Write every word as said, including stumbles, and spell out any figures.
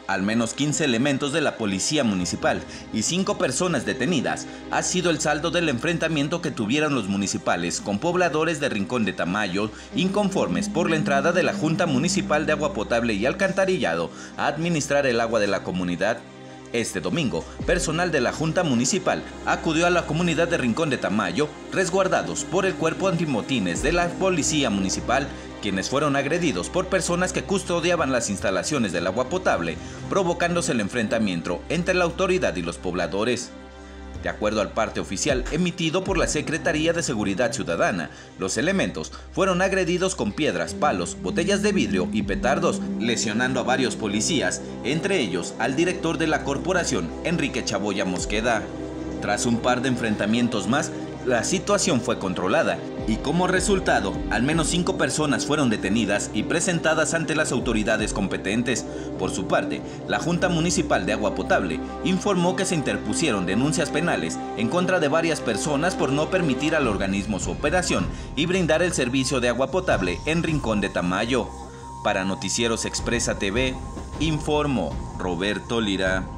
Al menos quince elementos de la policía municipal y cinco personas detenidas ha sido el saldo del enfrentamiento que tuvieron los municipales con pobladores de Rincón de Tamayo inconformes por la entrada de la Junta Municipal de Agua Potable y Alcantarillado a administrar el agua de la comunidad. Este domingo, personal de la Junta Municipal acudió a la comunidad de Rincón de Tamayo, resguardados por el cuerpo antimotines de la Policía Municipal, quienes fueron agredidos por personas que custodiaban las instalaciones del agua potable, provocándose el enfrentamiento entre la autoridad y los pobladores. De acuerdo al parte oficial emitido por la Secretaría de Seguridad Ciudadana, los elementos fueron agredidos con piedras, palos, botellas de vidrio y petardos, lesionando a varios policías, entre ellos al director de la corporación, Enrique Chaboya Mosqueda. Tras un par de enfrentamientos más, la situación fue controlada y como resultado, al menos cinco personas fueron detenidas y presentadas ante las autoridades competentes. Por su parte, la Junta Municipal de Agua Potable informó que se interpusieron denuncias penales en contra de varias personas por no permitir al organismo su operación y brindar el servicio de agua potable en Rincón de Tamayo. Para Noticieros Expresa T V, informó Roberto Lira.